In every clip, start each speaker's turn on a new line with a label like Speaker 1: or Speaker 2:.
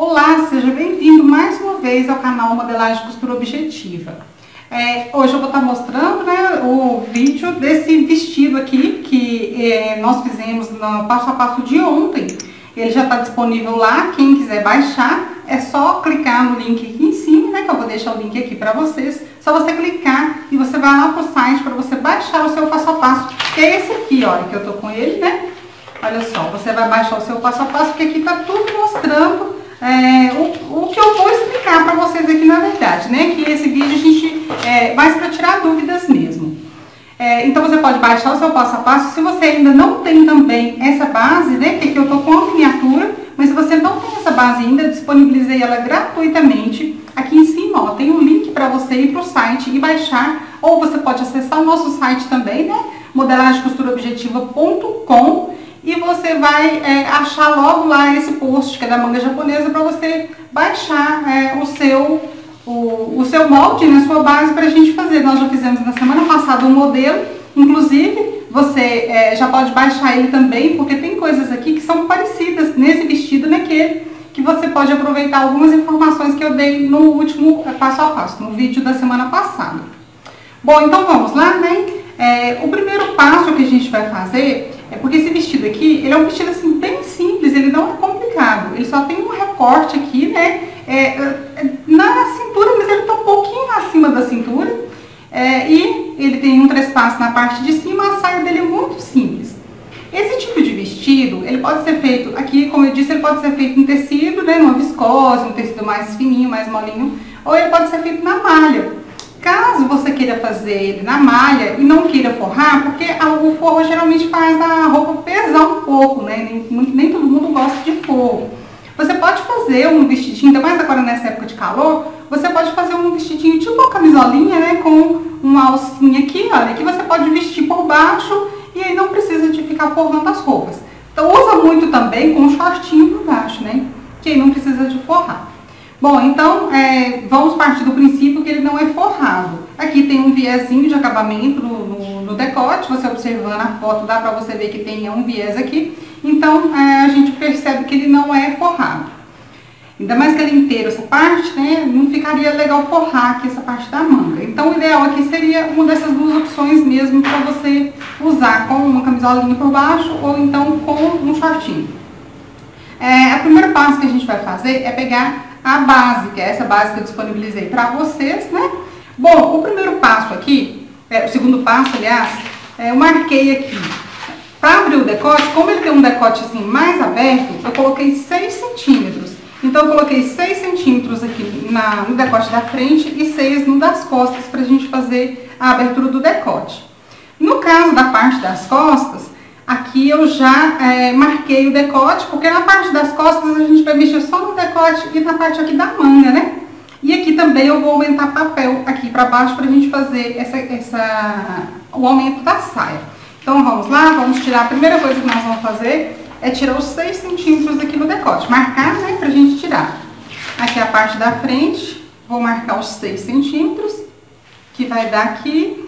Speaker 1: Olá, seja bem-vindo mais uma vez ao canal Modelagem Costura Objetiva. Hoje eu vou estar mostrando, o vídeo desse vestido aqui que nós fizemos no passo a passo de ontem. Ele já está disponível lá, quem quiser baixar é só clicar no link aqui em cima, que eu vou deixar o link aqui para vocês. Só você clicar e você vai lá pro site para você baixar o seu passo a passo, que é esse aqui, olha, que eu tô com ele, né? Olha só, você vai baixar o seu passo a passo, que aqui tá tudo mostrando o que eu vou explicar para vocês aqui na verdade, né? Que esse vídeo a gente mais para tirar dúvidas mesmo. Então você pode baixar o seu passo a passo. Se você ainda não tem também essa base, né? Que aqui eu tô com a miniatura, mas se você não tem essa base ainda, eu disponibilizei ela gratuitamente. Aqui em cima, ó, tem um link para você ir pro site e baixar, ou você pode acessar o nosso site também, né? modelagemcosturaobjetiva.com. E você vai achar logo lá esse post que é da manga japonesa para você baixar o seu molde, né, sua base para a gente fazer. Nós já fizemos na semana passada um modelo, inclusive você já pode baixar ele também, porque tem coisas aqui que são parecidas nesse vestido naquele, que você pode aproveitar algumas informações que eu dei no último passo a passo, no vídeo da semana passada. Bom, então vamos lá, né? O primeiro passo que a gente vai fazer porque esse vestido aqui, ele é um vestido assim bem simples, ele não é complicado, ele só tem um recorte aqui, né, na cintura, mas ele tá um pouquinho acima da cintura, e ele tem um trespasse na parte de cima, a saia dele é muito simples. Esse tipo de vestido, ele pode ser feito, aqui como eu disse, ele pode ser feito em tecido, né, numa viscose, um tecido mais fininho, mais molinho, ou ele pode ser feito na malha. Caso você queira fazer ele na malha e não queira forrar, porque o forro geralmente faz a roupa pesar um pouco, né? Nem todo mundo gosta de forro. Você pode fazer um vestidinho, ainda mais agora nessa época de calor, você pode fazer um vestidinho tipo uma camisolinha, né? Com uma alcinha aqui, olha, que você pode vestir por baixo e aí não precisa de ficar forrando as roupas. Então usa muito também com um shortinho por baixo, né? Que aí não precisa de forrar. Bom, então, vamos partir do princípio que ele não é forrado. Aqui tem um viezinho de acabamento no decote, você observando a foto dá pra você ver que tem um viés aqui. Então, a gente percebe que ele não é forrado. Ainda mais que ele inteiro, essa parte, né, não ficaria legal forrar aqui essa parte da manga. Então, o ideal aqui seria uma dessas duas opções mesmo para você usar com uma camisolinha por baixo ou então com um shortinho. O primeiro passo que a gente vai fazer é pegar a base, que é essa base que eu disponibilizei para vocês, né? Bom, o primeiro passo aqui, o segundo passo, aliás, eu marquei aqui. Para abrir o decote, como ele tem um decote assim mais aberto, eu coloquei 6 centímetros. Então, eu coloquei 6 centímetros aqui no decote da frente e 6 no das costas, para a gente fazer a abertura do decote. No caso da parte das costas, aqui eu já marquei o decote, porque na parte das costas a gente vai mexer só no decote e na parte aqui da manga, né? E aqui também eu vou aumentar papel aqui pra baixo pra gente fazer o aumento da saia. Então vamos lá, vamos tirar, a primeira coisa que nós vamos fazer é tirar os 6 centímetros aqui no decote, marcar, né, pra gente tirar. Aqui a parte da frente, vou marcar os 6 centímetros, que vai dar aqui.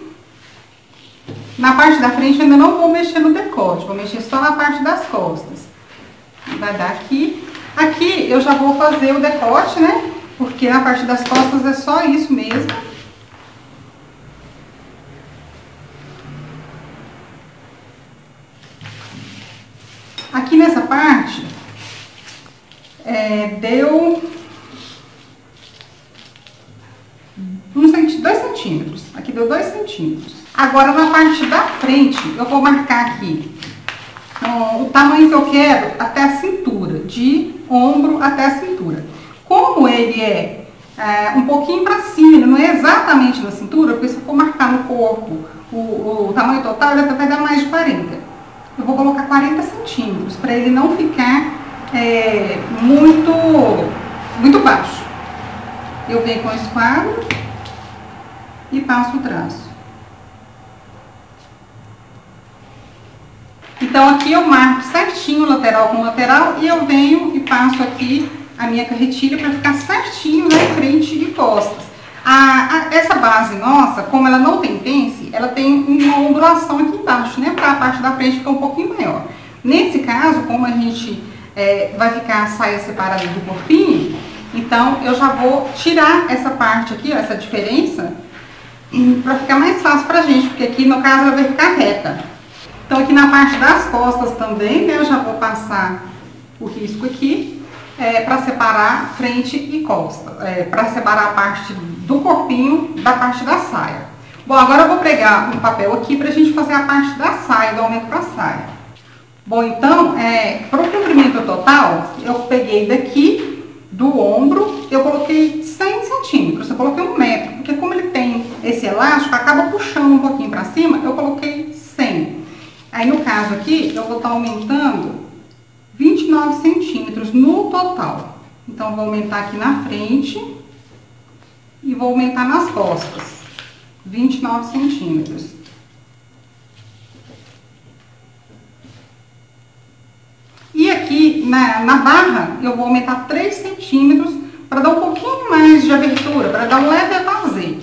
Speaker 1: Na parte da frente ainda não vou mexer no decote, vou mexer só na parte das costas. Vai dar aqui. Aqui eu já vou fazer o decote, né? Porque na parte das costas é só isso mesmo. Aqui nessa parte, deu 2 centímetros. Aqui deu 2 centímetros. Agora, na parte da frente, eu vou marcar aqui o tamanho que eu quero até a cintura, de ombro até a cintura. Como ele é um pouquinho pra cima, ele não é exatamente na cintura, porque se eu for marcar no corpo o tamanho total, ele até vai dar mais de 40. Eu vou colocar 40 centímetros, para ele não ficar muito baixo. Eu venho com o esquadro e passo o traço. Então, aqui eu marco certinho lateral com lateral e eu venho e passo aqui a minha carretilha para ficar certinho na frente e costas. Essa base nossa, como ela não tem pence, ela tem uma ondulação aqui embaixo, né? Para a parte da frente ficar um pouquinho maior. Nesse caso, como a gente vai ficar a saia separada do corpinho, Então, eu já vou tirar essa parte aqui, ó, essa diferença, para ficar mais fácil pra gente, porque aqui, no caso, ela vai ficar reta. Então, aqui na parte das costas também, né, eu já vou passar o risco aqui, para separar frente e costa, para separar a parte do corpinho da parte da saia. Bom, agora eu vou pregar um papel aqui pra gente fazer a parte da saia, do aumento pra saia. Bom, então, para o comprimento total, eu peguei daqui do ombro, eu coloquei 100 centímetros, eu coloquei 1 metro, porque como ele tem esse elástico, acaba puxando um pouquinho para cima, eu coloquei 100. Aí no caso aqui, eu vou estar aumentando 29 centímetros no total. Então, eu vou aumentar aqui na frente e vou aumentar nas costas, 29 centímetros. E aqui na barra eu vou aumentar 3 centímetros para dar um pouquinho mais de abertura, para dar um leve evasê.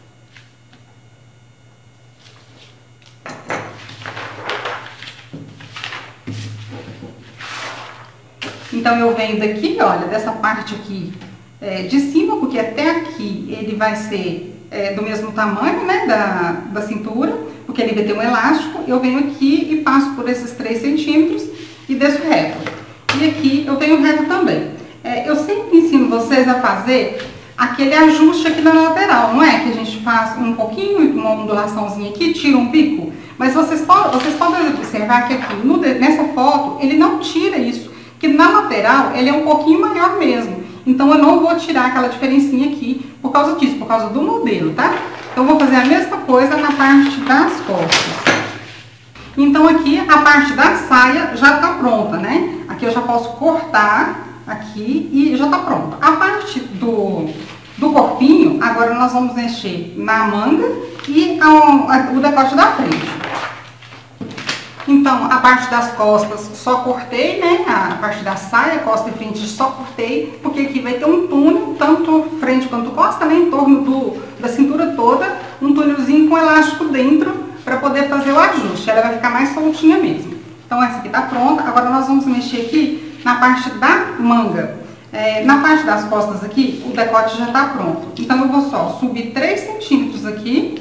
Speaker 1: Então eu venho daqui, olha, dessa parte aqui de cima, porque até aqui ele vai ser do mesmo tamanho, né, da cintura, porque ele vai ter um elástico. Eu venho aqui e passo por esses 3 centímetros e desço reto. E aqui eu venho reto também. Eu sempre ensino vocês a fazer aquele ajuste aqui na lateral, não é? Que a gente faz um pouquinho, uma ondulaçãozinha aqui, tira um bico. Mas vocês podem observar que aqui nessa foto ele não tira isso, que na lateral ele é um pouquinho maior mesmo. Então eu não vou tirar aquela diferencinha aqui por causa disso, por causa do modelo, tá? Então eu vou fazer a mesma coisa na parte das costas. Então aqui a parte da saia já tá pronta, né? Aqui eu já posso cortar aqui e já tá pronta. A parte do corpinho, agora nós vamos mexer na manga e o decote da frente. Então, a parte das costas só cortei, né? A parte da saia, costa e frente só cortei, porque aqui vai ter um túnel, tanto frente quanto costa, né? Em torno da cintura toda, um túnelzinho com elástico dentro, para poder fazer o ajuste. Ela vai ficar mais soltinha mesmo. Então, essa aqui tá pronta. Agora, nós vamos mexer aqui na parte da manga. Na parte das costas aqui, o decote já tá pronto. Então, eu vou só subir 3 centímetros aqui.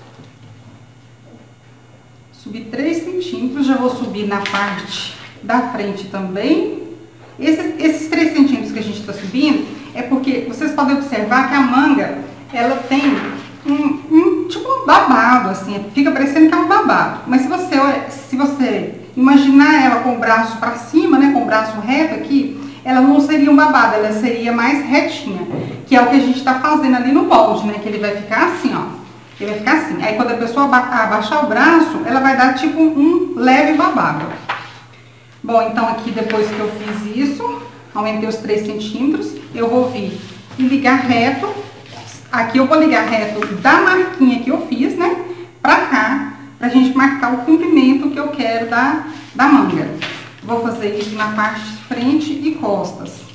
Speaker 1: Subir 3 centímetros, já vou subir na parte da frente também. Esses 3 centímetros que a gente está subindo é porque vocês podem observar que a manga, ela tem tipo um babado, assim, fica parecendo que é um babado. Mas se você imaginar ela com o braço para cima, né, com o braço reto aqui, ela não seria um babado, ela seria mais retinha, que é o que a gente está fazendo ali no molde, né, que ele vai ficar assim, ó. Ele vai ficar assim. Aí quando a pessoa abaixar o braço, ela vai dar tipo um leve babado. Bom, então aqui depois que eu fiz isso, aumentei os 3 centímetros, eu vou vir e ligar reto. Aqui eu vou ligar reto da marquinha que eu fiz, né, pra cá, pra gente marcar o comprimento que eu quero da manga. Vou fazer isso na parte de frente e costas.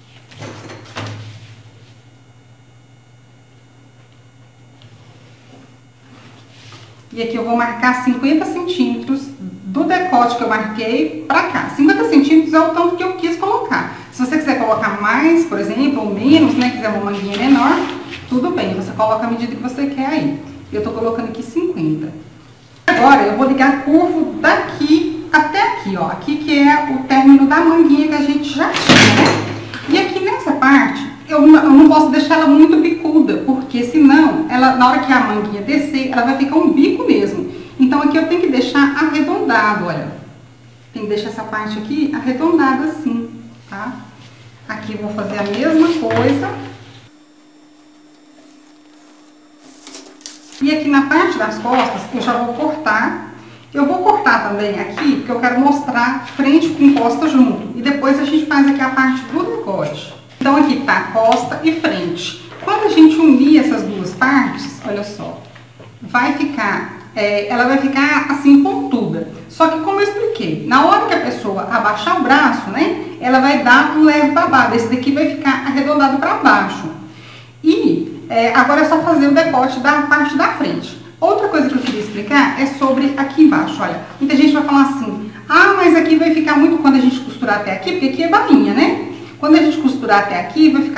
Speaker 1: E aqui eu vou marcar 50 centímetros do decote que eu marquei pra cá. 50 centímetros é o tanto que eu quis colocar. Se você quiser colocar mais, por exemplo, ou menos, né, quiser uma manguinha menor, tudo bem, você coloca a medida que você quer aí. Eu tô colocando aqui 50. Agora eu vou ligar curvo daqui até aqui, ó. Aqui que é o término da manguinha que a gente já tinha, né? E aqui nessa parte, eu não posso deixar ela muito bicuda, porque senão, na hora que a manguinha descer, ela vai ficar um bico mesmo. Então aqui eu tenho que deixar arredondado, olha. Tem que deixar essa parte aqui arredondada assim, tá? Aqui eu vou fazer a mesma coisa. E aqui na parte das costas, eu já vou cortar. Eu vou cortar também aqui, porque eu quero mostrar frente com costa junto. E depois a gente faz aqui a parte do decote. Então aqui tá costa e frente. Quando a gente unir essas duas partes, olha só, vai ficar, ela vai ficar assim pontuda. Só que como eu expliquei, na hora que a pessoa abaixar o braço, né, ela vai dar um leve babado. Esse daqui vai ficar arredondado para baixo. E agora é só fazer o decote da parte da frente. Outra coisa que eu queria explicar é sobre aqui embaixo, olha. Muita gente vai falar assim, ah, mas aqui vai ficar muito quando a gente costurar até aqui, porque aqui é bainha, né? Quando a gente costurar até aqui, vai ficar muito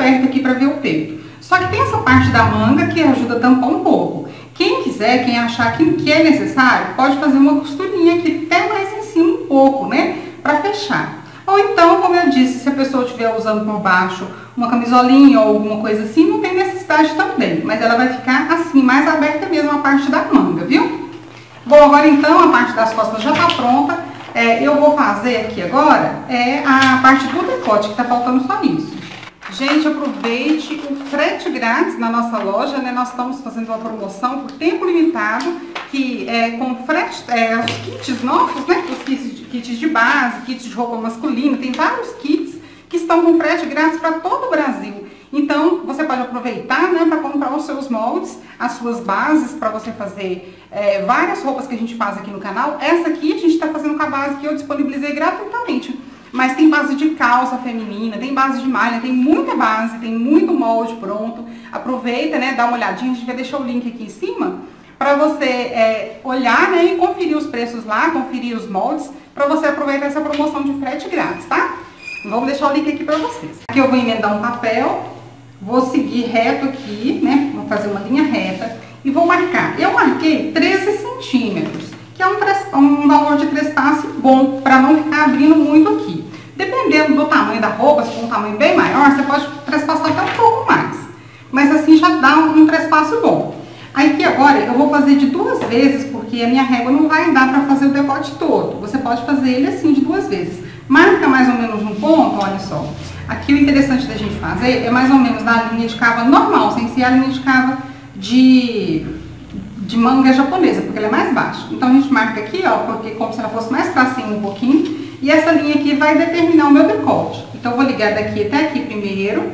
Speaker 1: aberto aqui para ver o peito. Só que tem essa parte da manga que ajuda a tampar um pouco. Quem quiser, quem achar que é necessário, pode fazer uma costurinha aqui até mais em cima um pouco, né? Para fechar. Ou então, como eu disse, se a pessoa estiver usando por baixo uma camisolinha ou alguma coisa assim, não tem necessidade também. Mas ela vai ficar assim, mais aberta mesmo a parte da manga, viu? Bom, agora então a parte das costas já está pronta. Eu vou fazer aqui agora a parte do decote, que tá faltando só isso. Gente, aproveite o frete grátis na nossa loja, né? Nós estamos fazendo uma promoção por tempo limitado, que com frete, os kits novos, né? Os kits de base, kits de roupa masculina, tem vários kits que estão com frete grátis para todo o Brasil. Então, você pode aproveitar, né, para comprar os seus moldes, as suas bases, para você fazer várias roupas que a gente faz aqui no canal. Essa aqui a gente está fazendo com a base que eu disponibilizei gratuitamente. Mas tem base de calça feminina, tem base de malha, tem muita base, tem muito molde pronto. Aproveita, né, dá uma olhadinha, a gente vai deixar o link aqui em cima, para você olhar, né, e conferir os preços lá, conferir os moldes, para você aproveitar essa promoção de frete grátis, tá? Vamos deixar o link aqui para vocês. Aqui eu vou emendar um papel. Vou seguir reto aqui, né? Vou fazer uma linha reta e vou marcar. Eu marquei 13 centímetros, que é um valor de trespasse bom, para não ficar abrindo muito aqui. Dependendo do tamanho da roupa, se for um tamanho bem maior, você pode trespassar até um pouco mais. Mas assim já dá um trespasse bom. Aqui agora eu vou fazer de 2 vezes, porque a minha régua não vai dar para fazer o decote todo. Você pode fazer ele assim de 2 vezes. Marca mais ou menos um ponto, olha só. Aqui o interessante da gente fazer é mais ou menos na linha de cava normal, sem ser a linha de cava de manga japonesa, porque ela é mais baixa. Então a gente marca aqui, ó, porque como se ela fosse mais pra cima um pouquinho, e essa linha aqui vai determinar o meu decote. Então eu vou ligar daqui até aqui primeiro,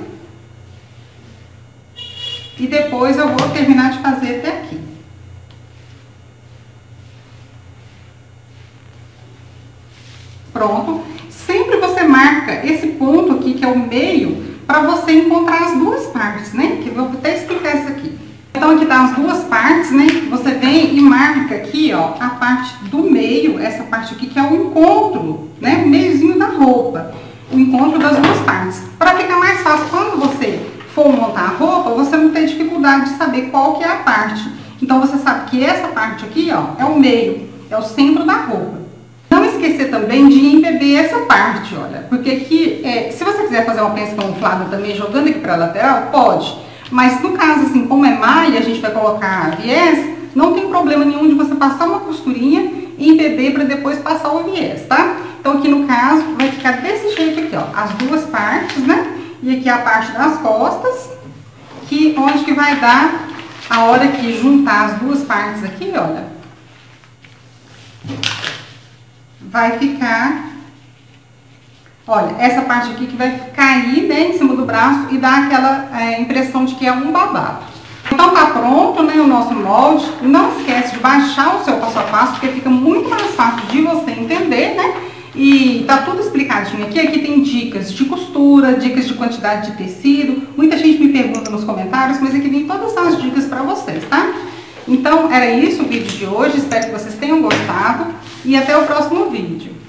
Speaker 1: e depois eu vou terminar de fazer até aqui. Pronto. Sempre você marca esse ponto aqui, que é o meio, para você encontrar as duas partes, né? Que eu vou até explicar isso aqui. Então, aqui tá as duas partes, né? Você vem e marca aqui, ó, a parte do meio, essa parte aqui que é o encontro, né? O meiozinho da roupa. O encontro das duas partes. Para ficar mais fácil, quando você for montar a roupa, você não tem dificuldade de saber qual que é a parte. Então, você sabe que essa parte aqui, ó, é o meio, é o centro da roupa. Não esquecer também de embeber essa parte, olha, porque aqui, se você quiser fazer uma peça camuflada também, jogando aqui para a lateral, pode. Mas no caso, assim, como é malha, a gente vai colocar viés, não tem problema nenhum de você passar uma costurinha e embeber para depois passar o viés, tá? Então aqui no caso, vai ficar desse jeito aqui, ó, as duas partes, né? E aqui a parte das costas, onde que vai dar a hora que juntar as duas partes aqui, olha. Vai ficar, olha, essa parte aqui que vai cair, né, em cima do braço e dar aquela impressão de que é um babado. Então tá pronto, né, o nosso molde. Não esquece de baixar o seu passo a passo, porque fica muito mais fácil de você entender, né? E tá tudo explicadinho aqui. Aqui tem dicas de costura, dicas de quantidade de tecido. Muita gente me pergunta nos comentários, mas aqui tem todas as dicas para vocês, tá? Então, era isso o vídeo de hoje. Espero que vocês tenham gostado e até o próximo vídeo.